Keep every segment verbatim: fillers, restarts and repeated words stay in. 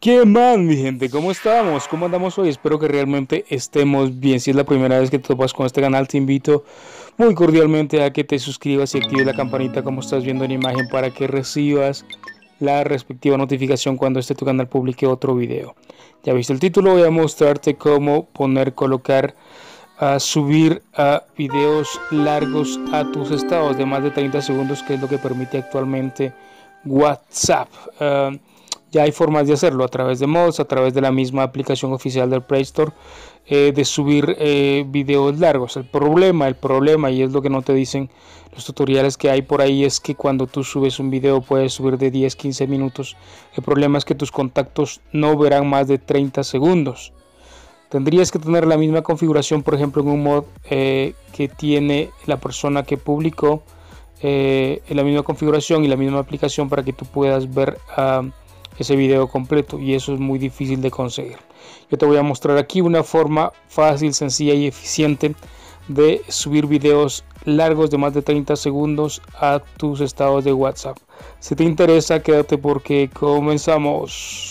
¿Qué más, mi gente? ¿Cómo estamos? ¿Cómo andamos hoy? Espero que realmente estemos bien. Si es la primera vez que te topas con este canal, te invito muy cordialmente a que te suscribas y actives la campanita como estás viendo en imagen para que recibas la respectiva notificación cuando este tu canal publique otro video. Ya viste el título, voy a mostrarte cómo poner, colocar, a subir a videos largos a tus estados de más de treinta segundos, que es lo que permite actualmente WhatsApp. Uh, ya hay formas de hacerlo a través de mods, a través de la misma aplicación oficial del Play Store, eh, de subir eh, videos largos. El problema, el problema, y es lo que no te dicen los tutoriales que hay por ahí, es que cuando tú subes un video puedes subir de diez a quince minutos. El problema es que tus contactos no verán más de treinta segundos. Tendrías que tener la misma configuración, por ejemplo, en un mod eh, que tiene la persona que publicó, eh, en la misma configuración y la misma aplicación para que tú puedas ver uh, ese video completo, y eso es muy difícil de conseguir. Yo te voy a mostrar aquí una forma fácil, sencilla y eficiente de subir videos largos de más de treinta segundos a tus estados de WhatsApp. Si te interesa, quédate porque comenzamos.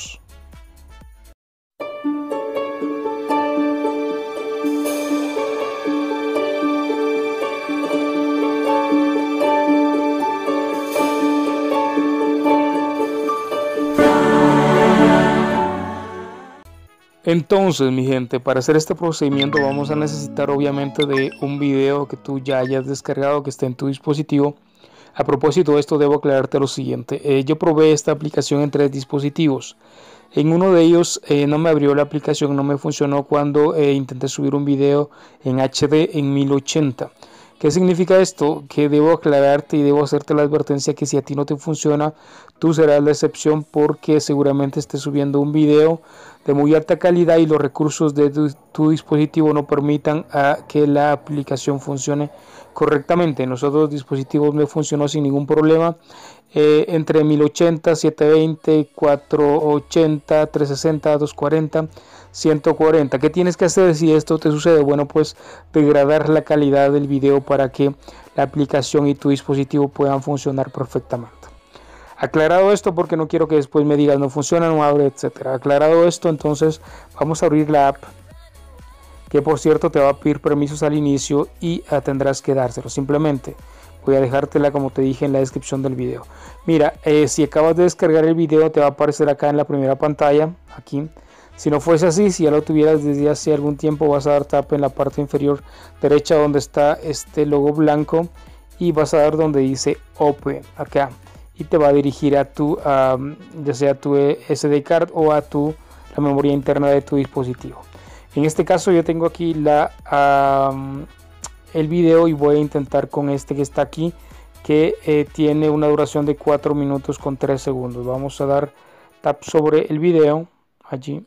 Entonces, mi gente, para hacer este procedimiento vamos a necesitar obviamente de un video que tú ya hayas descargado, que esté en tu dispositivo. A propósito de esto, debo aclararte lo siguiente. Eh, yo probé esta aplicación en tres dispositivos. En uno de ellos eh, no me abrió la aplicación, no me funcionó cuando eh, intenté subir un video en H D en mil ochenta. ¿Qué significa esto? Que debo aclararte y debo hacerte la advertencia que si a ti no te funciona, tú serás la excepción, porque seguramente estés subiendo un video de muy alta calidad y los recursos de tu, tu dispositivo no permitan a que la aplicación funcione correctamente. En los otros dispositivos me funcionó sin ningún problema. Eh, entre mil ochenta, setecientos veinte, cuatrocientos ochenta, trescientos sesenta, doscientos cuarenta, ciento cuarenta. ¿Qué tienes que hacer si esto te sucede? Bueno, pues degradar la calidad del video para que la aplicación y tu dispositivo puedan funcionar perfectamente. Aclarado esto, porque no quiero que después me digas no funciona, no abre, etcétera. Aclarado esto, entonces vamos a abrir la app, que por cierto te va a pedir permisos al inicio y uh, tendrás que dárselo. Simplemente voy a dejártela como te dije en la descripción del video. Mira, eh, si acabas de descargar el video te va a aparecer acá en la primera pantalla, aquí. Si no fuese así, si ya lo tuvieras desde hace algún tiempo, vas a dar tap en la parte inferior derecha donde está este logo blanco y vas a dar donde dice Open, acá, y te va a dirigir a tu, um, ya sea tu S D card o a tu, la memoria interna de tu dispositivo. En este caso yo tengo aquí la, um, el video, y voy a intentar con este que está aquí, que eh, tiene una duración de cuatro minutos con tres segundos. Vamos a dar tap sobre el video allí.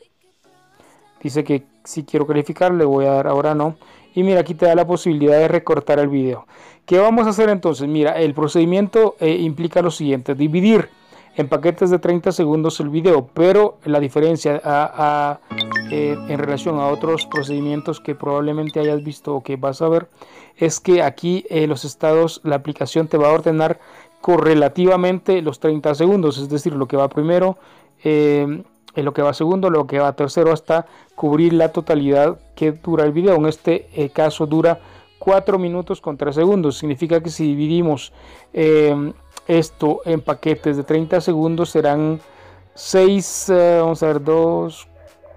Dice que si quiero calificar, le voy a dar ahora no. Y mira, aquí te da la posibilidad de recortar el video. ¿Qué vamos a hacer entonces? Mira, el procedimiento eh, implica lo siguiente: dividir en paquetes de treinta segundos el video, pero la diferencia a, a, eh, en relación a otros procedimientos que probablemente hayas visto o que vas a ver, es que aquí eh, los estados, la aplicación te va a ordenar correlativamente los treinta segundos, es decir, lo que va primero, eh, lo que va segundo, lo que va tercero, hasta cubrir la totalidad que dura el video. En este eh, caso dura cuatro minutos con tres segundos. Significa que si dividimos eh, esto en paquetes de treinta segundos serán seis, eh, vamos a ver, dos,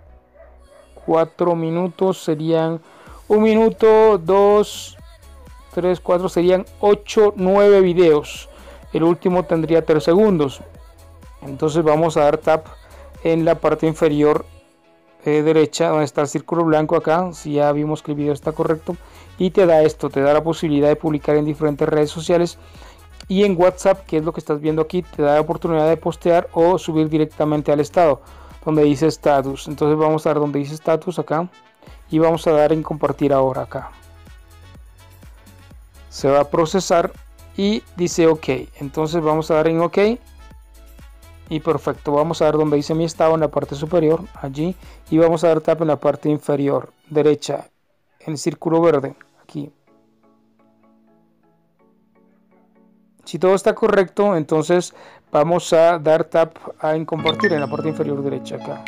cuatro minutos, serían un minuto, dos, tres, cuatro, serían ocho, nueve videos. El último tendría tres segundos. Entonces vamos a dar tap en la parte inferior eh, derecha donde está el círculo blanco acá, si ya vimos que el video está correcto, y te da esto, te da la posibilidad de publicar en diferentes redes sociales, y en WhatsApp, que es lo que estás viendo aquí, te da la oportunidad de postear o subir directamente al estado donde dice status. Entonces vamos a dar donde dice status acá y vamos a dar en compartir ahora acá. Se va a procesar y dice ok. Entonces vamos a dar en ok. Y perfecto, vamos a dar donde dice mi estado en la parte superior, allí, y vamos a dar tap en la parte inferior derecha, en el círculo verde, aquí. Si todo está correcto, entonces vamos a dar tap a en compartir en la parte inferior derecha acá.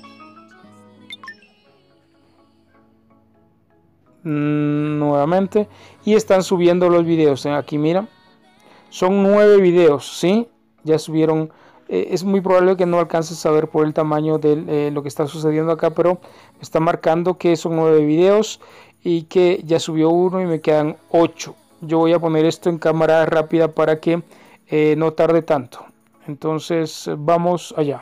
Mm, nuevamente. Y están subiendo los videos. ¿eh? Aquí mira. Son nueve videos, ¿sí? Ya subieron. Eh, es muy probable que no alcances a ver por el tamaño de eh, lo que está sucediendo acá, pero me está marcando que son nueve videos y que ya subió uno y me quedan ocho. Yo voy a poner esto en cámara rápida para que eh, no tarde tanto. Entonces vamos allá.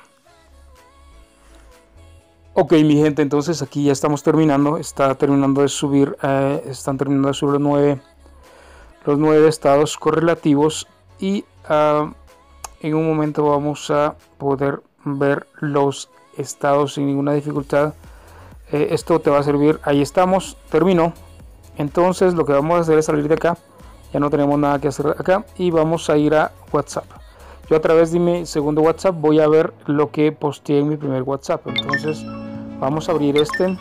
Ok, mi gente, entonces aquí ya estamos terminando. Está terminando de subir, eh, están terminando de subir los nueve, los nueve estados correlativos y uh, en un momento vamos a poder ver los estados sin ninguna dificultad. Eh, esto te va a servir. Ahí estamos, terminó. Entonces lo que vamos a hacer es salir de acá. Ya no tenemos nada que hacer acá y vamos a ir a WhatsApp. Yo a través de mi segundo WhatsApp voy a ver lo que posteé en mi primer WhatsApp. Entonces vamos a abrir este.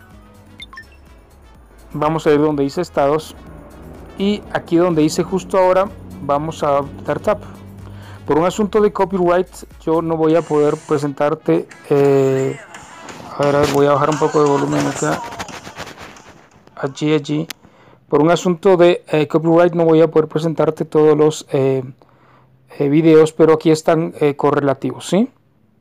Vamos a ir donde dice estados. Y aquí donde dice justo ahora vamos a dar tap. Por un asunto de copyright yo no voy a poder presentarte. Eh, a, ver, a ver, voy a bajar un poco de volumen acá. Allí, allí. Por un asunto de eh, copyright no voy a poder presentarte todos los eh, eh, videos, pero aquí están eh, correlativos, ¿sí?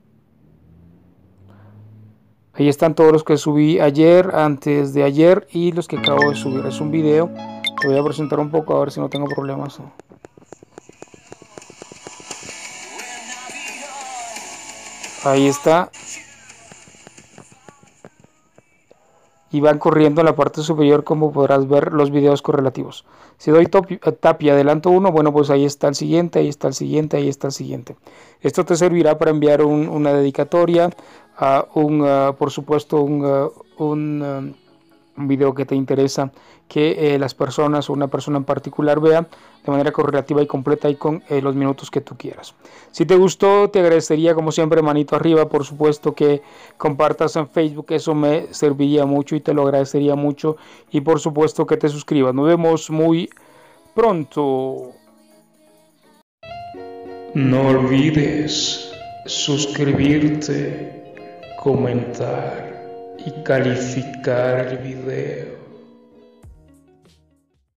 Ahí están todos los que subí ayer, antes de ayer y los que acabo de subir. Es un video. Te voy a presentar un poco a ver si no tengo problemas. Ahí está. Y van corriendo en la parte superior, como podrás ver los videos correlativos. Si doy tap y adelanto uno, bueno, pues ahí está el siguiente, ahí está el siguiente, ahí está el siguiente. Esto te servirá para enviar un, una dedicatoria, a un, uh, por supuesto, un, uh, un, uh, un video que te interesa que eh, las personas o una persona en particular vea de manera correlativa y completa y con eh, los minutos que tú quieras. Si te gustó, te agradecería como siempre manito arriba, por supuesto que compartas en Facebook, eso me serviría mucho y te lo agradecería mucho, y por supuesto que te suscribas. Nos vemos muy pronto. No olvides suscribirte, comentar y calificar el video.